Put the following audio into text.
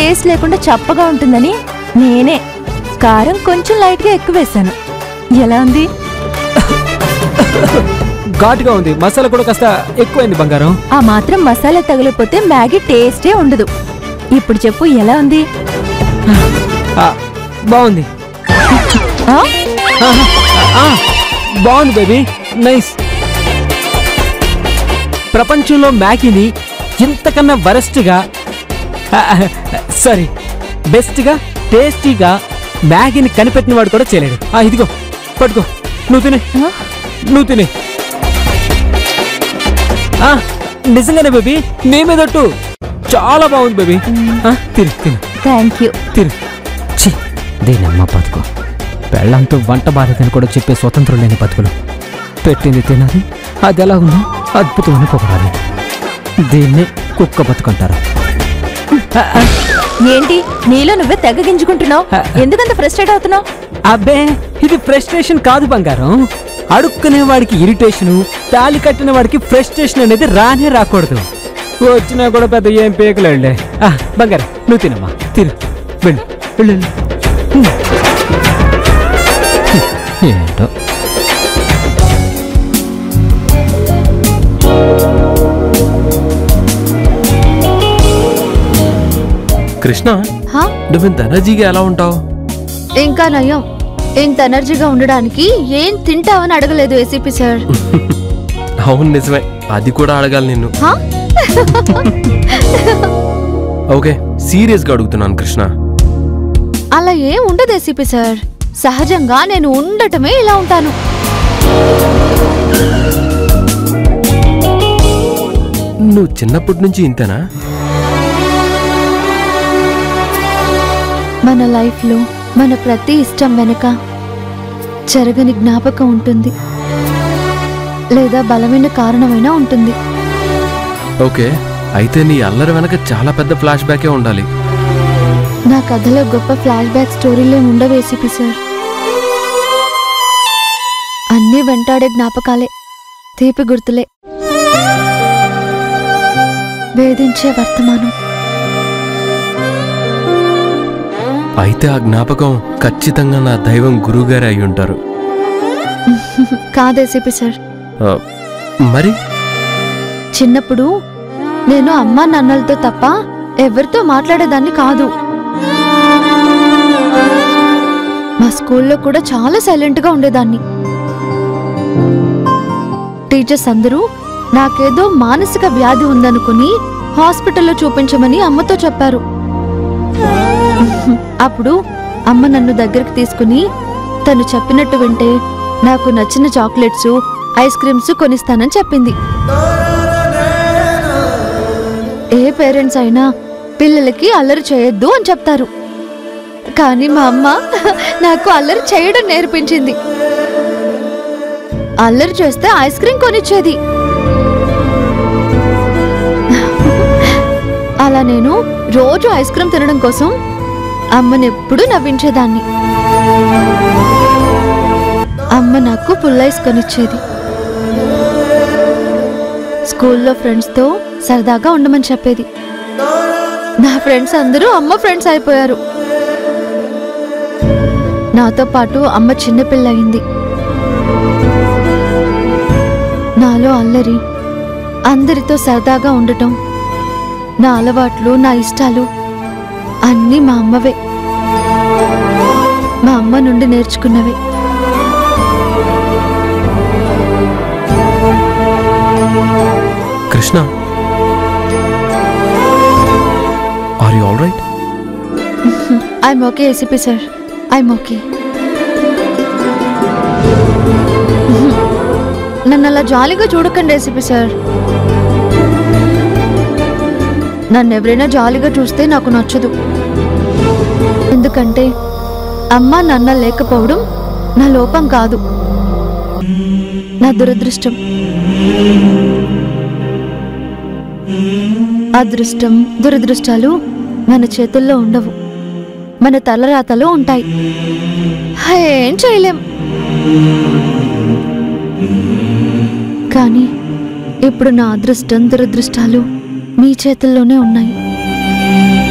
Taste లేకుండా చప్పగా ఉంటుందని నేనే కారం కొంచెం లైట్గా ఎక్కువ వేశాను. ఎలా ఉంది? ఘాటుగా ఉంది. మసాలా కూడా కాస్త ఎక్కువైంది బంగారం. ఆ మాత్రం మసాలా తగిలిపోతే మ్యాగీ టేస్టే ఉండదు. ఇప్పుడు చెప్పు ఎలా ఉంది? బాగుంది. బాగుంది బేబీ, నైస్. ప్రపంచంలో మ్యాగీని ఇంతకన్నా వరస్ట్గా సారీ బెస్ట్గా టేస్టీగా మ్యాగీని కనిపెట్టిన వాడు కూడా చేయలేడు. ఇదిగో పట్టుకో, నువ్వు తినే, నువ్వు తినే. నిజంగానే బేబీ, నీ మీదట్టు చాలా బాగుంది బేబీ. తిను తిను. Thank you. తిను. దీనమ్మ బతుకు, పెళ్ళంతో వంట బాధ్యతని కూడా చెప్పే స్వతంత్రం లేని బతుకులు. పెట్టింది తినాలి, అది ఎలా ఉందో అద్భుతమని పొగడాలి. దీన్ని కుక్క బతుకుంటారు. ఏంటి నీలో నువ్వే తెగ గింజుకుంటున్నావు? ఎందుకంత ఫ్రస్ట్రేట్ అవుతున్నావు? అబ్బే, ఇది ఫ్రస్ట్రేషన్ కాదు బంగారం. అడుక్కునే వాడికి ఇరిటేషను, తాళి కట్టిన వాడికి ఫ్రస్ట్రేషన్ అనేది రానే రాకూడదు. వచ్చినా కూడా పెద్ద ఏం పేకులేండే. బంగారం నువ్వు తినమ్మా, తిను. వెళ్ళు వెళ్ళు. ఏంటో కృష్ణ, నువ్వు ఇంత ఎనర్జీగా ఎలా ఉంటావు? ఇంకా నయం. ఇంత ఎనర్జీగా ఉండడానికి ఏం తింటావని అడగలేదు ఏసీపీ సార్. అవును నిజమే, అది కూడా అడగాలి నిన్ను. ఓకే, సీరియస్ గా అడుగుతున్నాను కృష్ణ. అలా ఏం ఉండదు ఏసీపీ సార్. సహజంగా నేను ఉండటమే ఇలా ఉంటాను. నువ్వు చిన్నప్పటి నుంచి ఇంతేనా? మన లైఫ్లో మన ప్రతి ఇష్టం వెనక జరగని జ్ఞాపకం ఉంటుంది, లేదా బలమైన కారణమైనా ఉంటుంది. ఓకే, అయితే నీ అల్లరి వెనక చాలా పెద్ద ఫ్లాష్ బ్యాకే ఉండాలి. నా కథలో గొప్ప ఫ్లాష్ బ్యాక్ స్టోరీలే ఉండవు ఏసీపీ సార్. అన్నీ వెంటాడే జ్ఞాపకాలే, తీపి గుర్తులే, వేధించే వర్తమానం. అయితే ఆ జ్ఞాపకం ఖచ్చితంగా నా దైవం గురువుగారే అయి ఉంటారు. కాదేసీపీ సార్. మరి చిన్నప్పుడు నేను అమ్మా నాన్నలతో తప్ప ఎవరితో మాట్లాడేదాన్ని కాదు. మా స్కూల్లో కూడా చాలా సైలెంట్గా ఉండేదాన్ని. టీచర్స్ అందరూ నాకేదో మానసిక వ్యాధి ఉందనుకుని హాస్పిటల్లో చూపించమని అమ్మతో చెప్పారు. అప్పుడు అమ్మ నన్ను దగ్గరికి తీసుకుని తను చెప్పినట్టు వింటే నాకు నచ్చిన చాక్లెట్స్, ఐస్ క్రీమ్స్ కొనిస్తానని చెప్పింది. ఏ పేరెంట్స్ అయినా పిల్లలకి అల్లరి చేయొద్దు అని చెప్తారు, కానీ మా అమ్మ నాకు అల్లరి చేయడం నేర్పించింది. అల్లరి చేస్తే ఐస్ క్రీమ్ కొనిచ్చేది. అలా నేను రోజు ఐస్ క్రీమ్ తినడం కోసం అమ్మని ఎప్పుడూ నవ్వించేదాన్ని. అమ్మ నాకు ఫుల్ ఐస్ కొనిచ్చేది. స్కూల్లో ఫ్రెండ్స్తో సరదాగా ఉండమని చెప్పేది. నా ఫ్రెండ్స్ అందరూ అమ్మ ఫ్రెండ్స్ అయిపోయారు. నాతో పాటు అమ్మ చిన్నపిల్ల అయింది. నాలో అల్లరి, అందరితో సరదాగా ఉండటం, నా అలవాట్లు, నా ఇష్టాలు అన్నీ మా అమ్మవే, మా అమ్మ నుండి నేర్చుకున్నవే. Krishna, are you all right? I'm okay ACP sir, I'm okay. నన్ను అలా జాలీగా చూడకండి ఏసీపీ సార్. నన్ను ఎవరైనా జాలీగా చూస్తే నాకు నచ్చదు. ఎందుకంటే అమ్మ నాన్న లేకపోవడం నా లోపం కాదు, నా దురదృష్టం. అదృష్టం, దురదృష్టాలు మన చేతుల్లో ఉండవు, మన తలరాతలో ఉంటాయి. ఏం చేయలేం. కానీ ఇప్పుడు నా అదృష్టం, దురదృష్టాలు మీ చేతుల్లోనే ఉన్నాయి.